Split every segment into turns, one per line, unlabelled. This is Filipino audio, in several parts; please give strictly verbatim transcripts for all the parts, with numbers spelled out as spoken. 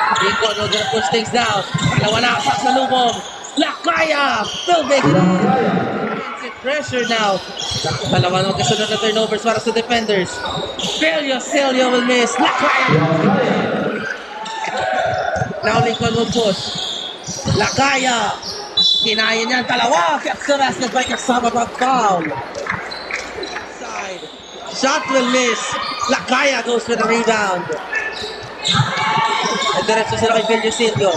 Lincoln will gonna push things down. Dalawa na sa salubong. Lakaya still making it. Pressure now. Dalawa na magkasunod na turnovers para sa defenders. Celio, Celio will miss. Lakaya. Now Lincoln will push. Lakaya. Kinaya niya ang dalawa. Gets the basket by kasama pang foul. Side. Shot will miss. Lakaya goes for the rebound. At diretso sila kay Celio Celio.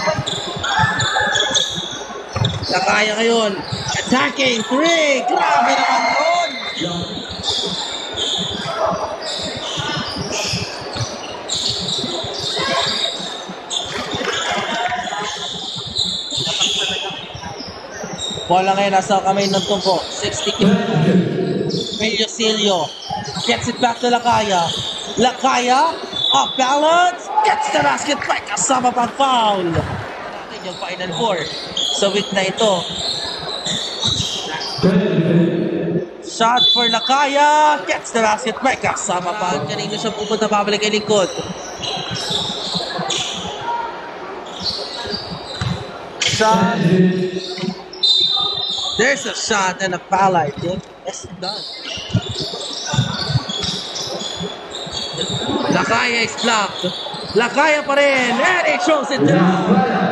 Lakaya ngayon. Attacking. Three. Grabe naman yun. Bola ngayon nasa kamay ng tungko. sixty Celio Celio. Gets it back to Lakaya. Lakaya. Off balance. Gets the basket by kasama pang foul. Natin yung final four. Sa week na ito. Shot for Lakaya. Gets the basket by kasama pang. Kanino siya pupunta pabalik kay Lincoln. Shot. There's a shot and a foul, I think. Yes, done. Lakaya is blocked. Lakaya pa rin. And it shows it down.